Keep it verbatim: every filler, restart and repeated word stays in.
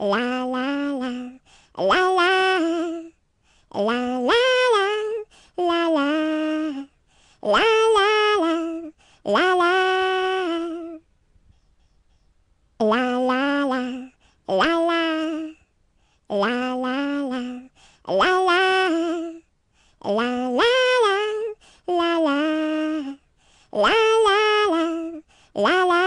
La la la, la la, la la la, la la, la la la, la la. La la la, la la, la la la, la la, la la la, la la, la la la, la la.